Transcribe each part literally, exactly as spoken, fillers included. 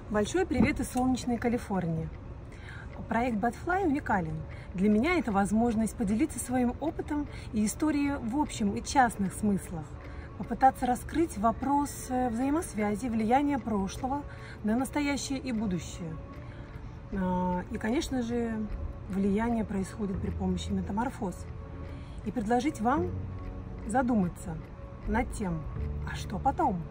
Большой привет из солнечной Калифорнии. Проект Butfly уникален. Для меня это возможность поделиться своим опытом и историей в общем и частных смыслах, попытаться раскрыть вопрос взаимосвязи, влияния прошлого на настоящее и будущее. И, конечно же, влияние происходит при помощи метаморфоз. И предложить вам задуматься над тем, а что потом?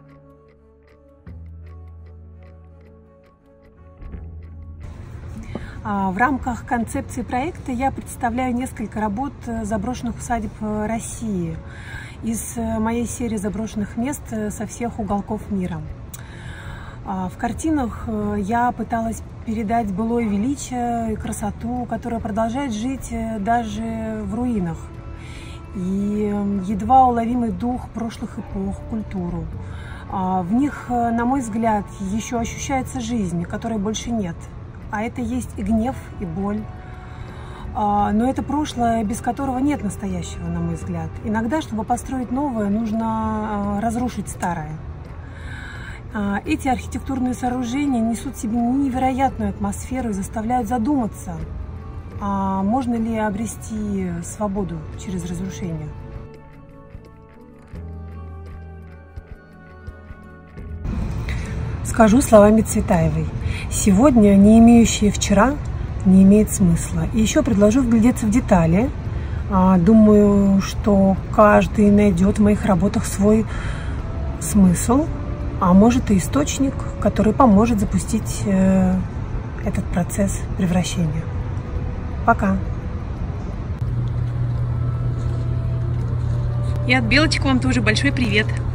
В рамках концепции проекта я представляю несколько работ заброшенных усадеб России из моей серии заброшенных мест со всех уголков мира. В картинах я пыталась передать былое величие и красоту, которая продолжает жить даже в руинах, и едва уловимый дух прошлых эпох, культуру. В них, на мой взгляд, еще ощущается жизнь, которой больше нет. А это есть и гнев, и боль. Но это прошлое, без которого нет настоящего, на мой взгляд. Иногда, чтобы построить новое, нужно разрушить старое. Эти архитектурные сооружения несут в себе невероятную атмосферу и заставляют задуматься, а можно ли обрести свободу через разрушение. Скажу словами Цветаевой: сегодня не имеющее вчера не имеет смысла. И еще предложу вглядеться в детали. Думаю, что каждый найдет в моих работах свой смысл, а может и источник, который поможет запустить этот процесс превращения. Пока! И от Белочек вам тоже большой привет!